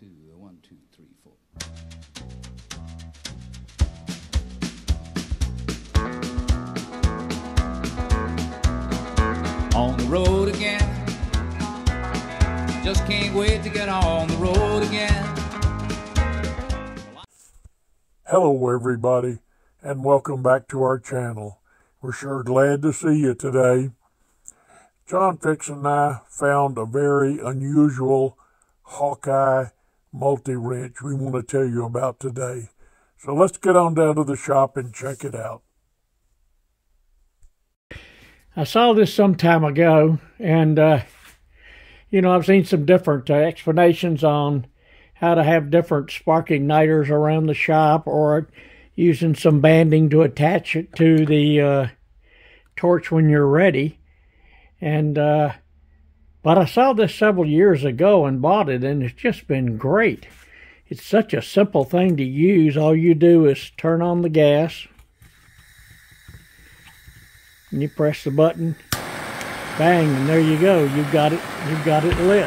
two, one, two, three, four. On the road again. Just can't wait to get on the road again. Hello everybody, and welcome back to our channel. We're sure glad to see you today. John Fix and I found a very unusual Hawkeye multi-wrench we want to tell you about today. So let's get on down to the shop and check it out. I saw this some time ago, and I've seen some different explanations on how to have different spark igniters around the shop, or using some banding to attach it to the torch when you're ready. And but I saw this several years ago and bought it, and it's just been great. It's such a simple thing to use. All you do is turn on the gas, and you press the button, bang, and there you go. You've got it lit.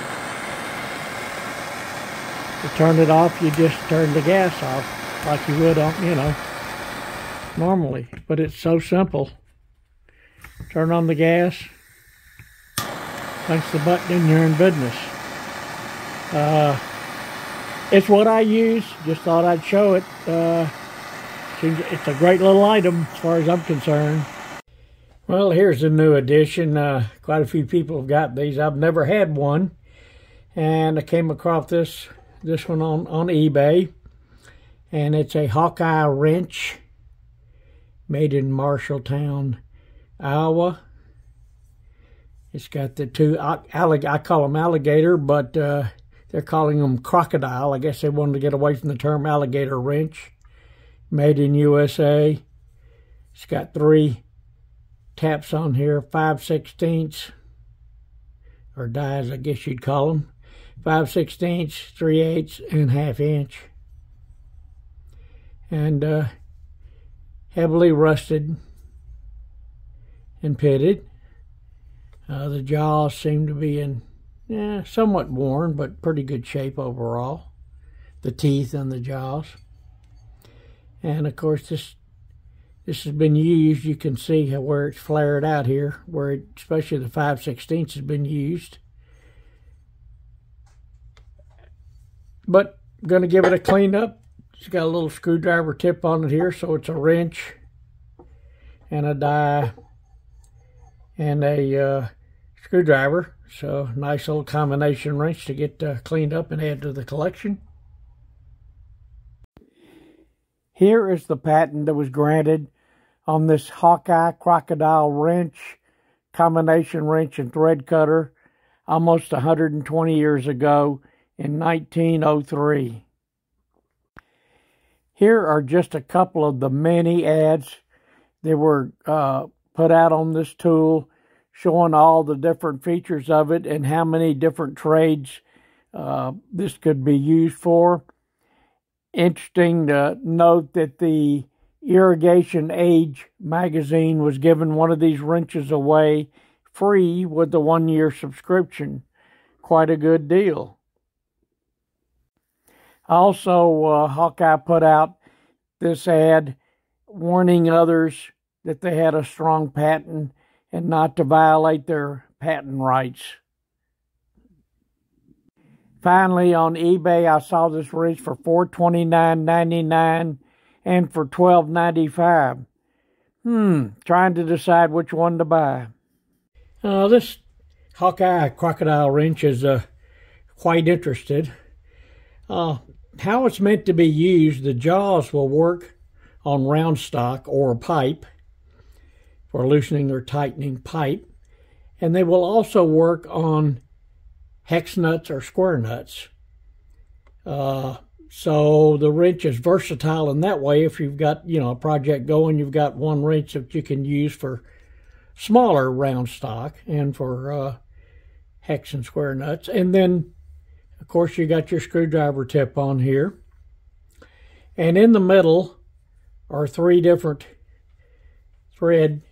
To turn it off, you just turn the gas off like you would on, normally. But it's so simple. Turn on the gas, punch the button, and you're in business. It's what I use. Just thought I'd show it. It's a great little item as far as I'm concerned. Well, here's a new addition. Quite a few people have got these. I've never had one, and I came across this one on eBay, and it's a Hawkeye Wrench made in Marshalltown, Iowa. It's got the two, I call them alligator, but they're calling them crocodile. I guess they wanted to get away from the term alligator wrench. Made in USA. It's got 3 taps on here, 5/16, or dies, I guess you'd call them. 5/16, 3/8, and 1/2 inch. And heavily rusted and pitted. The jaws seem to be in somewhat worn, but pretty good shape overall. The teeth and the jaws. And of course this has been used. You can see where it's flared out here, especially the 5/16 has been used. But I'm going to give it a clean up. It's got a little screwdriver tip on it here, so it's a wrench and a die and a screwdriver. So nice little combination wrench to get cleaned up and add to the collection. Here is the patent that was granted on this Hawkeye Crocodile Wrench, combination wrench and thread cutter, almost 120 years ago in 1903. Here are just a couple of the many ads that were put out on this tool, showing all the different features of it and how many different trades this could be used for. Interesting to note that the Irrigation Age magazine was giving one of these wrenches away free with the 1-year subscription. Quite a good deal. Also, Hawkeye put out this ad warning others that they had a strong patent and not to violate their patent rights. Finally, on eBay, I saw this wrench for $429.99 and for $12.95. Trying to decide which one to buy. This Hawkeye Crocodile Wrench is quite interested. How it's meant to be used, the jaws will work on round stock or a pipe for loosening or tightening pipe, and they will also work on hex nuts or square nuts. So the wrench is versatile in that way. If you've got a project going, you've got one wrench that you can use for smaller round stock and for hex and square nuts. And then of course you got your screwdriver tip on here, and in the middle are 3 different thread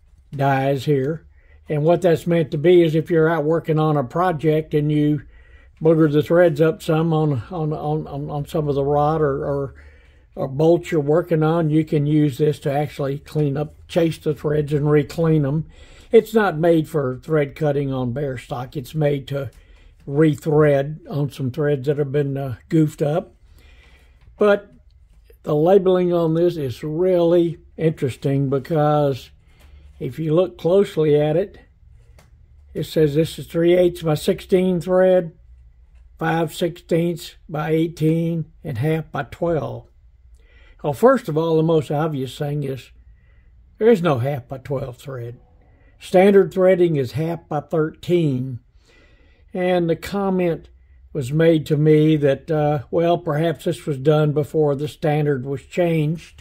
dies here. And what that's meant to be is if you're out working on a project and you booger the threads up some on some of the rod or bolts you're working on, you can use this to actually clean up, chase the threads and re-clean them. It's not made for thread cutting on bare stock. It's made to re-thread on some threads that have been goofed up. But the labeling on this is really interesting, because if you look closely at it, it says this is 3/8 by 16 thread, 5/16 by 18, and half by 12. Well, first of all, the most obvious thing is there is no half by 12 thread. Standard threading is half by 13. And the comment was made to me that, well, perhaps this was done before the standard was changed.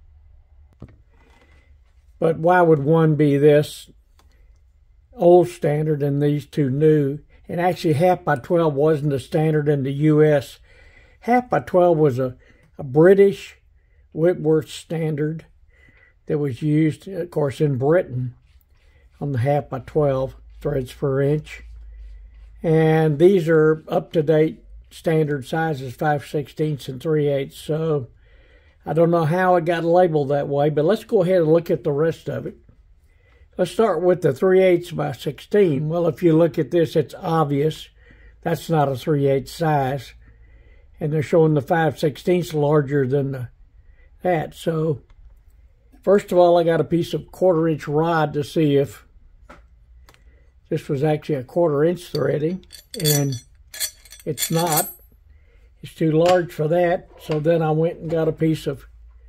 But why would one be this old standard and these two new? And actually, half by 12 wasn't a standard in the U.S. Half by 12 was a British Whitworth standard that was used, of course, in Britain on the half by 12 threads per inch. And these are up-to-date standard sizes, 5/16 and 3/8. So I don't know how it got labeled that way, but let's go ahead and look at the rest of it. Let's start with the 3/8 by 16. Well, if you look at this, it's obvious that's not a 3/8 size. And they're showing the 5/16 larger than that. So first of all, I got a piece of 1/4 inch rod to see if this was actually a 1/4 inch threading, and it's not. It's too large for that. So then I went and got a piece of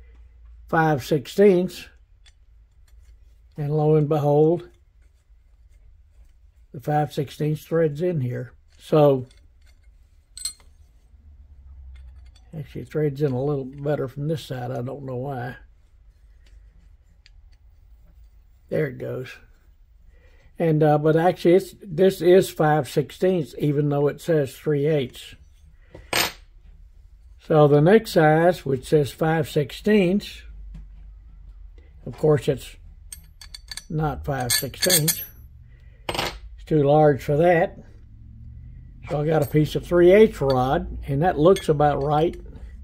5/16, and lo and behold, the 5/16 thread's in here. So actually it threads in a little better from this side. I don't know why. There it goes. And but actually this is 5/16, even though it says 3/8. So the next size, which says 5/16, of course it's not 5/16. It's too large for that. So I got a piece of 3/8 rod, and that looks about right.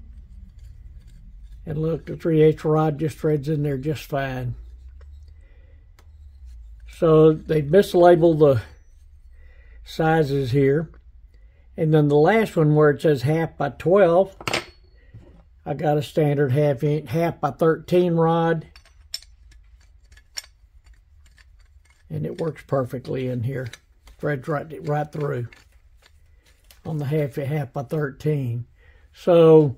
And look, the 3/8 rod just threads in there just fine. So they mislabeled the sizes here. And then the last one, where it says half by 12, I got a standard half by 13 rod. And it works perfectly in here. Threads right through on the half by 13. So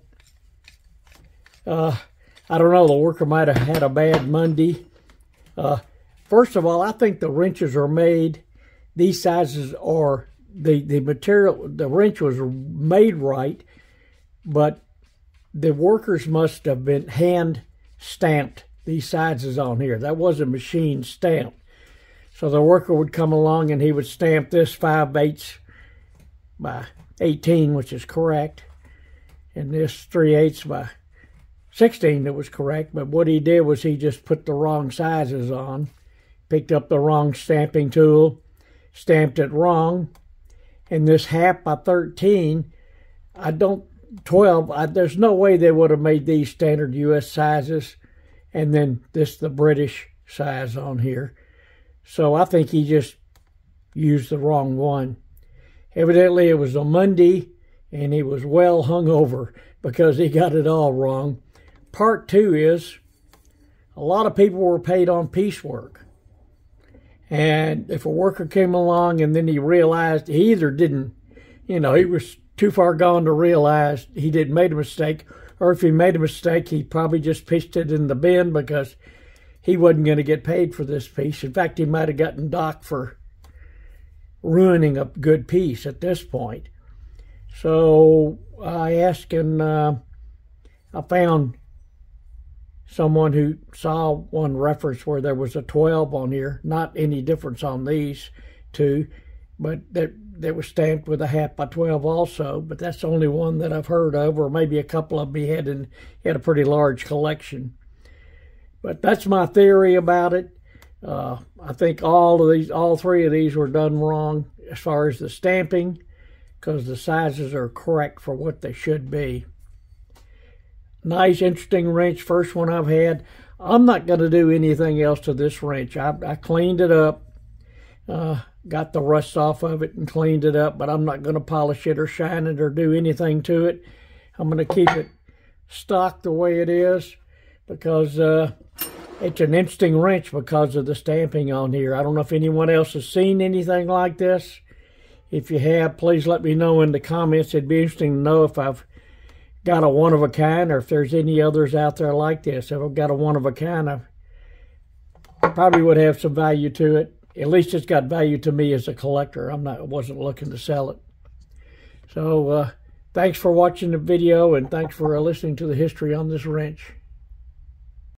I don't know, the worker might have had a bad Monday. First of all, I think the wrenches are made, these sizes are, the material, the wrench was made right, but the workers must have been hand stamped these sizes on here. That wasn't machine stamped. So the worker would come along and he would stamp this 5/8 by 18, which is correct, and this 3/8 by 16 that was correct. But what he did was he just put the wrong sizes on, picked up the wrong stamping tool, stamped it wrong, and this half by 13, there's no way they would have made these standard U.S. sizes, and then this the British size on here. So I think he just used the wrong one. Evidently it was a Monday, and he was well hungover because he got it all wrong. Part two is, a lot of people were paid on piecework. And if a worker came along and then he realized he either didn't, he was too far gone to realize he didn't make a mistake, or if he made a mistake, he probably just pitched it in the bin because he wasn't going to get paid for this piece. In fact, he might have gotten docked for ruining a good piece at this point. So I asked, and I found someone who saw one reference where there was a 12 on here, not any difference on these two, but that was stamped with a half by 12 also, but that's the only one that I've heard of, or maybe a couple of them he had a pretty large collection. But that's my theory about it. I think all three of these were done wrong as far as the stamping. Of because the sizes are correct for what they should be. Nice, interesting wrench. First one I've had. I'm not going to do anything else to this wrench. I cleaned it up, got the rust off of it and cleaned it up, but I'm not going to polish it or shine it or do anything to it. I'm going to keep it stock the way it is because it's an interesting wrench because of the stamping on here. I don't know if anyone else has seen anything like this. If you have, please let me know in the comments. It'd be interesting to know if I've got a one-of-a-kind or if there's any others out there like this. If I've got a one-of-a-kind, I probably would have some value to it. At least it's got value to me as a collector. I wasn't looking to sell it. So thanks for watching the video, and thanks for listening to the history on this wrench.